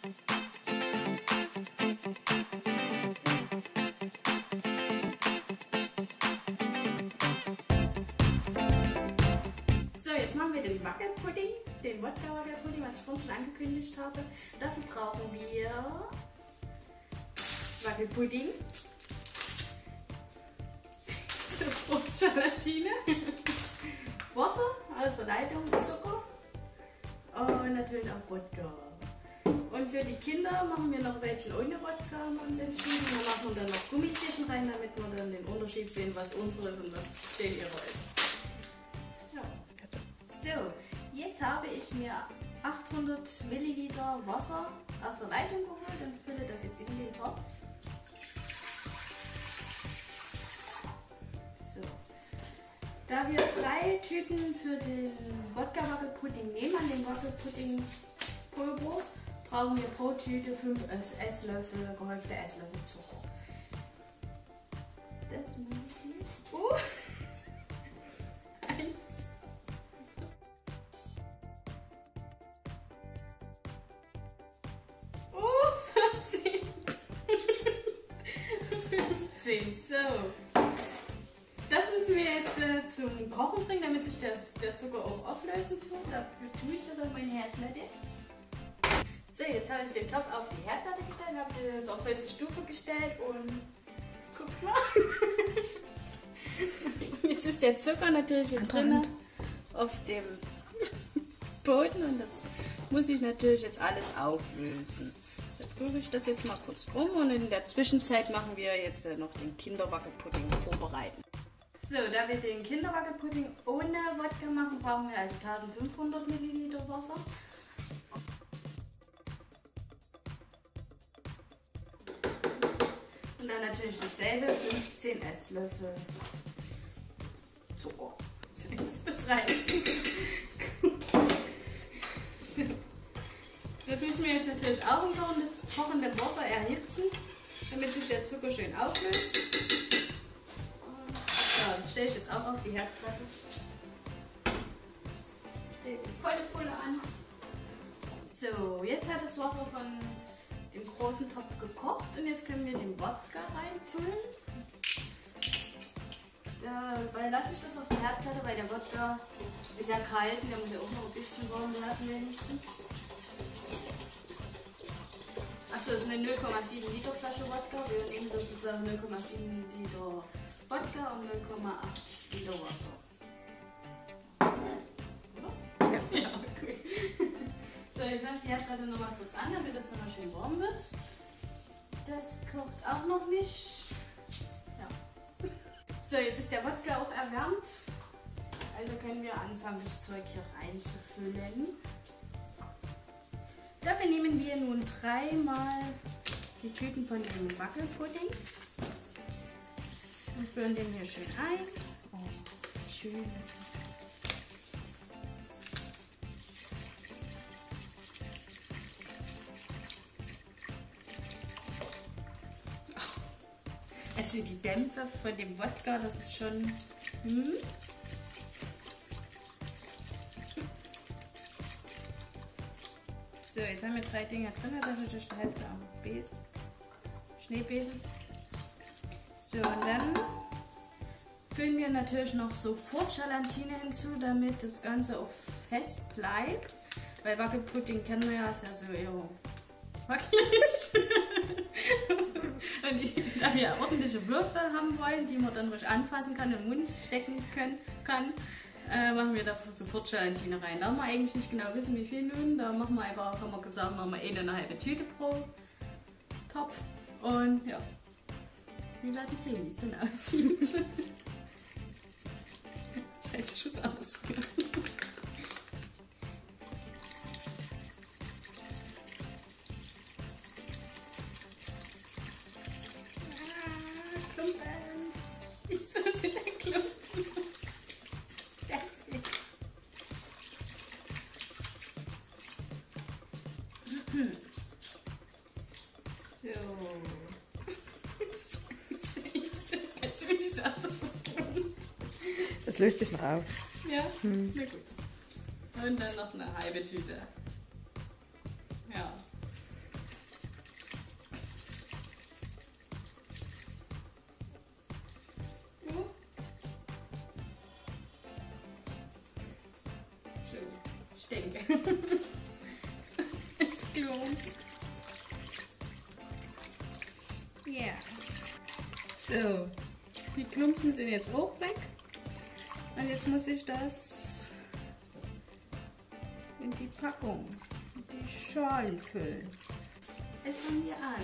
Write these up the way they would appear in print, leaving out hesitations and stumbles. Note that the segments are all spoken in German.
So, jetzt machen wir den Wackelpudding, den Wodka-Wackelpudding, was ich vorhin schon angekündigt habe. Dafür brauchen wir Wackelpudding, Fruchtgelatine, Wasser aus der Leitung, Zucker und natürlich auch Wodka. Und für die Kinder machen wir noch welche ohne Wodka, haben wir uns entschieden. Wir machen dann noch Gummitierchen rein, damit wir dann den Unterschied sehen, was unsere ist und was den ihre ist. Ja. So, jetzt habe ich mir 800 Milliliter Wasser aus der Leitung geholt und fülle das jetzt in den Topf. So. Da wir 3 Tüten für den Wodka-Wackelpudding nehmen, an dem Wackelpudding-Pulver, brauchen wir pro Tüte 5 Esslöffel, gehäufte Esslöffel Zucker. Das mache ich nicht. 1. 14. 15. So. Das müssen wir jetzt zum Kochen bringen, damit sich der Zucker auch auflösen tut. Dafür tue ich das auf meine Herdplatte. So, jetzt habe ich den Topf auf die Herdplatte gestellt, habe das auf höchste Stufe gestellt und guck mal. Und jetzt ist der Zucker natürlich hier drin auf dem Boden und das muss ich natürlich jetzt alles auflösen. Dann rühre ich das jetzt mal kurz um und in der Zwischenzeit machen wir jetzt noch den Kinderwackelpudding vorbereiten. So, da wir den Kinderwackelpudding ohne Wodka machen, brauchen wir also 1500 Milliliter Wasser. Und dann natürlich dasselbe, 15 Esslöffel Zucker. Das reicht. So. Das müssen wir jetzt natürlich auch im kochende Wasser erhitzen, damit sich der Zucker schön auflöst. So, das stelle ich jetzt auch auf die Herdplatte. Ich stelle die volle Pulle an. So, jetzt hat das Wasser von dem großen Topf gekocht und jetzt können wir den Wodka reinfüllen. Dabei lasse ich das auf der Herdplatte, weil der Wodka ist ja kalt und der muss ja auch noch ein bisschen warm werden wenigstens. Achso, das ist eine 0,7 Liter Flasche Wodka. Wir nehmen sozusagen 0,7 Liter Wodka und 0,8 Liter Wasser. Oder? Ja, ja, okay. So, jetzt mache ich die Herdplatte nochmal kurz an, damit das nochmal schön warm wird. Das kocht auch noch nicht. Ja. So, jetzt ist der Wodka auch erwärmt. Also können wir anfangen, das Zeug hier reinzufüllen. Dafür nehmen wir nun 3-mal die Tüten von dem Wackelpudding und füllen den hier schön ein. Oh, schön. Also die Dämpfe von dem Wodka, das ist schon... So, jetzt haben wir 3 Dinger drin, das ist natürlich die Hälfte am Besen. Schneebesen. So, und dann füllen wir natürlich noch sofort Gelatine hinzu, damit das Ganze auch fest bleibt. Weil Wackelpudding kennen wir ja, ist ja so eher wackelig. Und da wir ordentliche Würfel haben wollen, die man dann ruhig anfassen kann, im Mund stecken kann, machen wir da sofort Gelatine rein. Da wir eigentlich nicht genau wissen, wie viel nun, da machen wir einfach, haben wir gesagt, machen wir 1,5 Tüte pro Topf. Und ja, wir werden sehen, wie es dann aussieht. Scheiße, Schuss aus. Klumpen. Ich so sehr Klumpen. Scheiße. So. Scheiße. Kannst du mir nicht sagen, dass das kommt? Das löst sich noch auf. Ja? Na gut. Und dann noch eine halbe Tüte. Ja. Ich denke. Es klumpt. Ja. So. Die Klumpen sind jetzt auch weg. Und jetzt muss ich das in die Packung, in die Schalen füllen. Jetzt fangen wir an.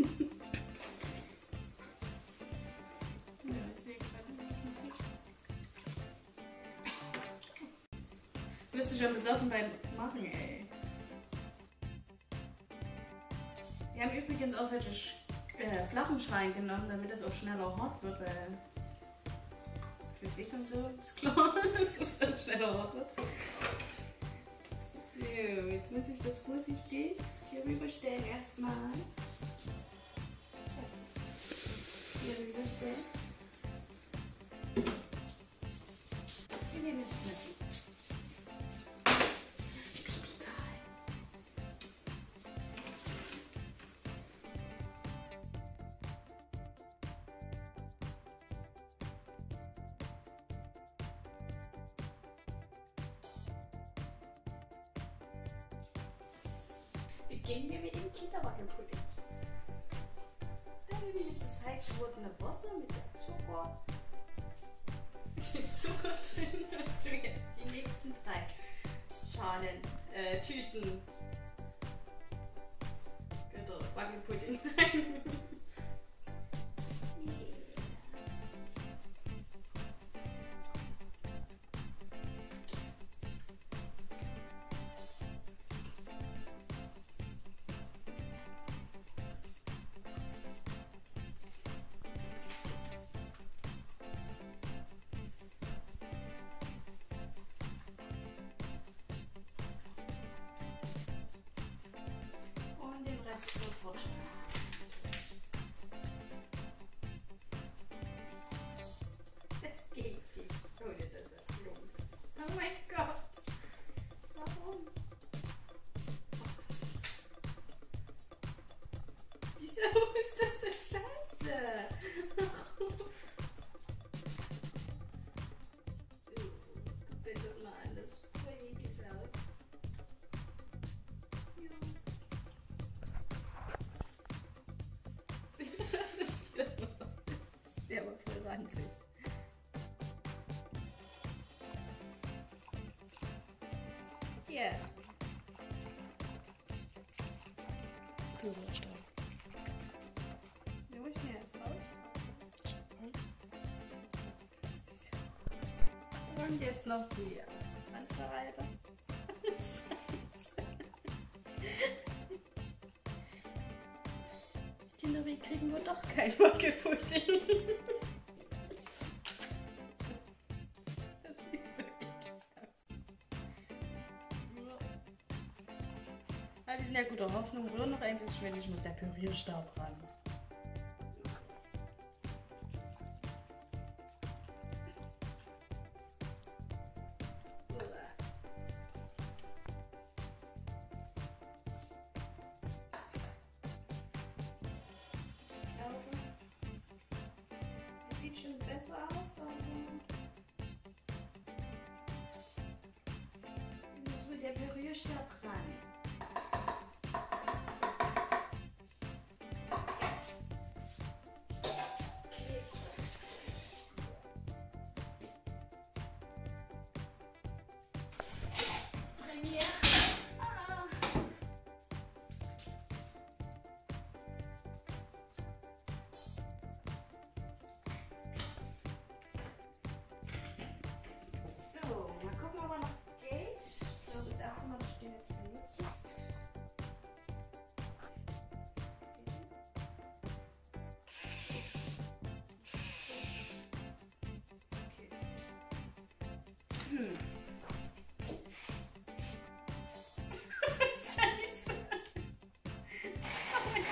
Ja, ich sehe gerade nicht. Bist du schon besoffen beim Machen, ey. Wir haben übrigens auch solche flachen Schreien genommen, damit es auch schneller hart wird, weil Physik und so ist klar, dass es dann schneller hart wird. So, jetzt muss ich das vorsichtig hier rüberstellen erstmal. Schatz, hier rüberstellen. Wir nehmen jetzt mit. Beginnen wir mit dem Kinderwackelpudding. Dann nehmen wir jetzt das heiß gewordene Wasser mit der Zucker. Mit dem Zucker drin und tun jetzt die nächsten 3 Schalen, Tüten oder Wackelpudding rein. Sofort. Das geht nicht, ohne dass es klumpt. Oh mein Gott. Warum? Wieso ist das so scheiße? Guck das mal an, das sieht voll eklig aus. Das ist ja aber voll ranzig. Ja. Pürierstab. Wie hol ich mir jetzt raus? Und jetzt noch die Handverreiber. Scheiße. Die Kinder, wir kriegen wohl doch kein Wackelpudding. Das sieht so eklig aus. Aber wir sind ja guter Hoffnung. Rühr noch ein bisschen, ich muss der Pürierstab ran. Sieht schon besser aus, aber muss wohl der Pürierstab ran. Premiere. Mal gucken, ob er noch geht. Ich glaube, das erste Mal, dass ich den jetzt benutze. Okay. Scheiße. Oh mein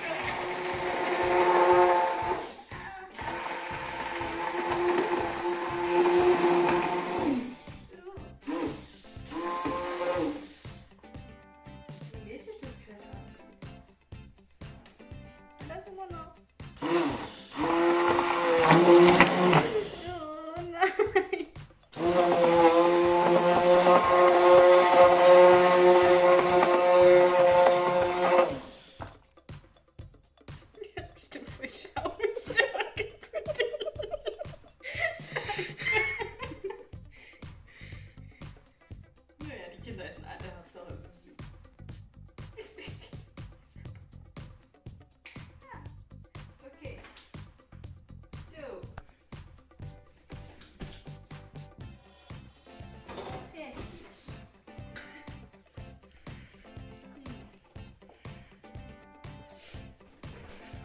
Oh nein.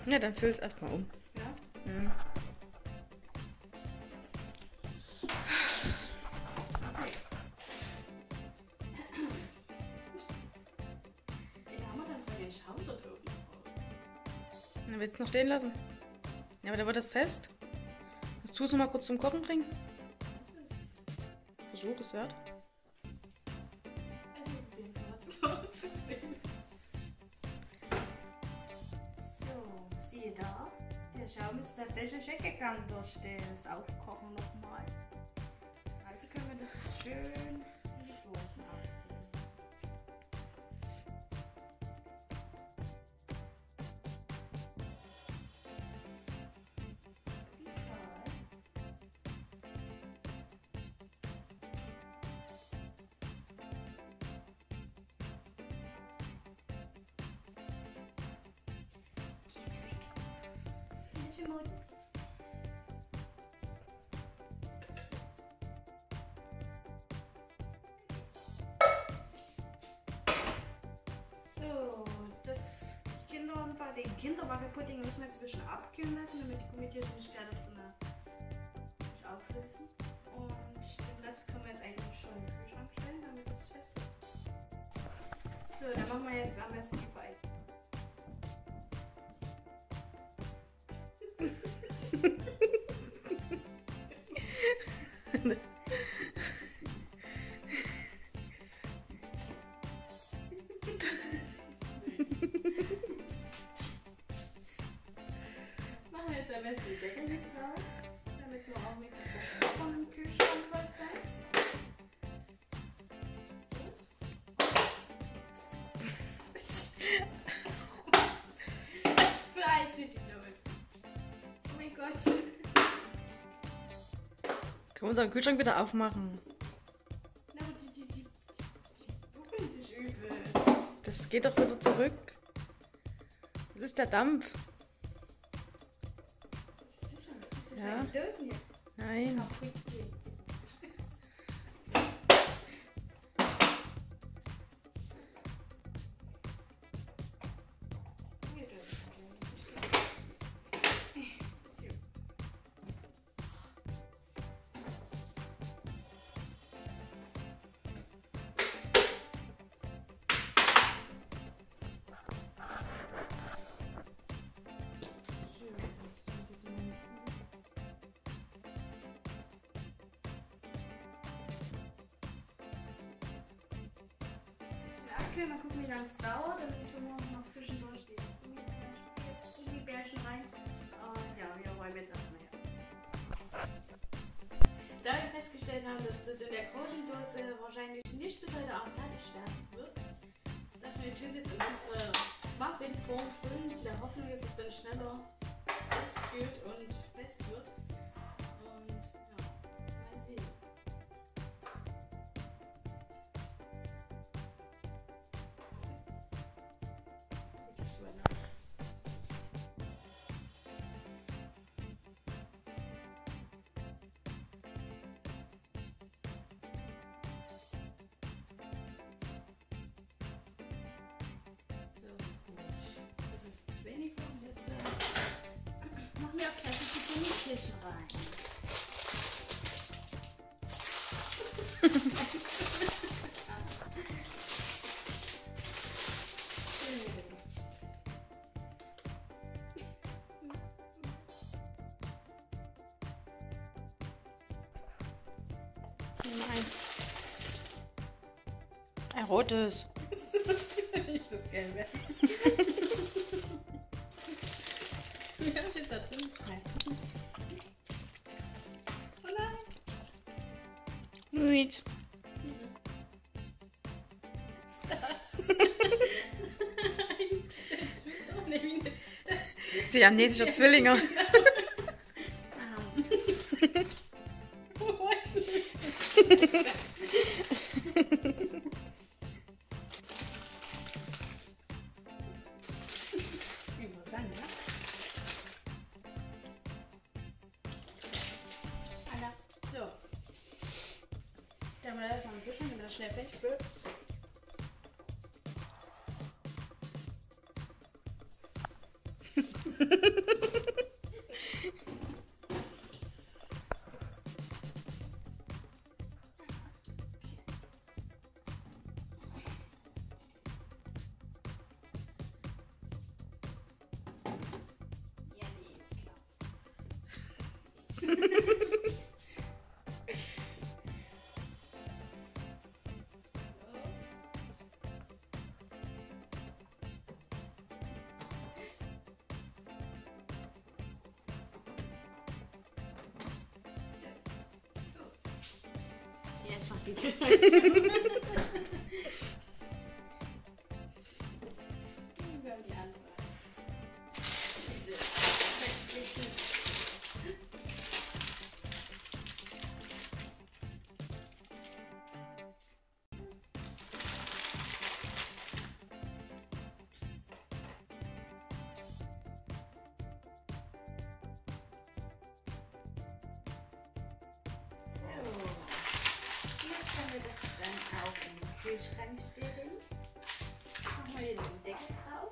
Ja, dann füll es erstmal um. Ja? Mhm. Den haben wir dann von den Schaum dort oben. Dann willst du noch stehen lassen? Ja, aber da wird das fest. Willst du es noch mal kurz zum Kochen bringen? Versuch es, ja. Also, wir probieren es mal zu Hause zu bringen. So, siehe da. Der Schaum ist tatsächlich weggegangen durch das Aufkochen nochmal. Also können wir das jetzt schön in die Dosen abfüllen. So, das den Kinderwackelpudding müssen wir jetzt ein bisschen abkühlen lassen, damit die Gummitierchen nicht gleich drin auflösen. Und den Rest können wir jetzt eigentlich schon in den Kühlschrank stellen, damit das fest ist. So, dann machen wir jetzt am besten die beiden. Machen wir jetzt am besten die Deckel mit drauf, damit wir auch nichts verschwunden im Kühlschrank fest ist. Das ist zu heiß für die Dose. Oh mein Gott. Können wir unseren Kühlschrank wieder aufmachen? Na, aber die buckeln sich übelst. Das geht doch wieder zurück. Das ist der Dampf. Das ist sicher nicht, dass Ja. die Dosen hier Nein. kaputt gehen. Mal gucken, wie lange es dauert. Dann tun wir noch zwischendurch die Gummibärchen rein. Ja, wir räumen jetzt erstmal her. Da wir festgestellt haben, dass das in der großen Dose wahrscheinlich nicht bis heute Abend fertig werden wird, dachten wir, tun es jetzt in unsere Muffinform füllen, in der Hoffnung, dass es dann schneller auskühlt und fest wird. Und ja, mal sehen. Das ist zu wenig und jetzt machen wir auch gleich die Gummitierchen rein. Nummer 1. Ein rotes. Nicht das Gelbe. Ja, ist da drin. Nein. Oh nein. Sweet. Was ist das? Ein Zentrum? Nee, wie ist das? Siamesischer Zwillinge. So. Dann mal das mal ein bisschen, damit das schnell fertig wird. Ja, nee, ist klar. Jetzt macht die Tür zu. Wir haben die andere. Jetzt haben wir das dann auch im Kühlschrank stehen. Machen wir hier den Deckel drauf.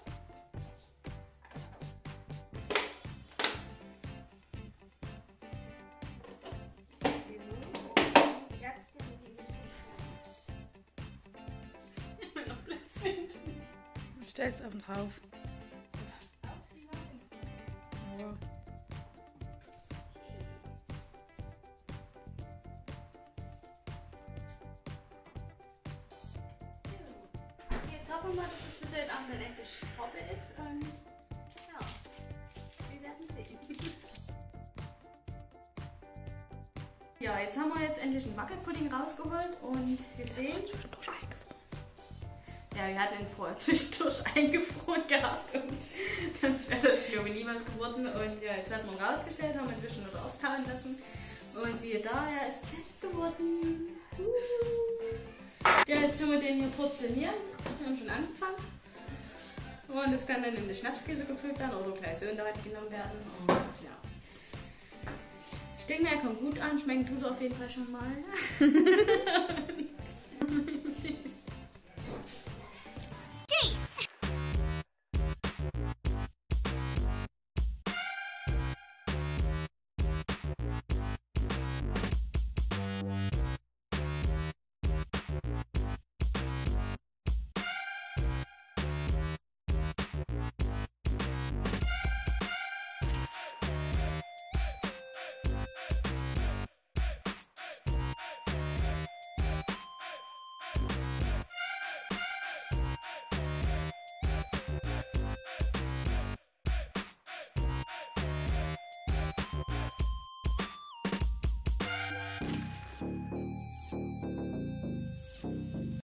Immer noch Platz finden. Stell's oben drauf. Auf die Wand. Ja. Jetzt hoffen wir mal, dass es bis heute Abend dann endlich trocken ist und ja, wir werden sehen. Ja, jetzt haben wir endlich einen Wackelpudding rausgeholt und gesehen. Zwischendurch eingefroren. Ja, wir hatten ihn vorher zwischendurch eingefroren gehabt und sonst wäre das glaube ich niemals geworden. Und ja, jetzt haben wir ihn rausgestellt, haben ihn ein bisschen noch auftauen lassen und siehe da, er ist fest geworden. Ja, jetzt sind wir den hier portionieren. Wir haben schon angefangen. Und das kann dann in eine Schnapskäse gefüllt werden oder gleich so in der Hand genommen werden. Und ja. Ich denke, er kommt gut an. Schmecken tut er auf jeden Fall schon mal.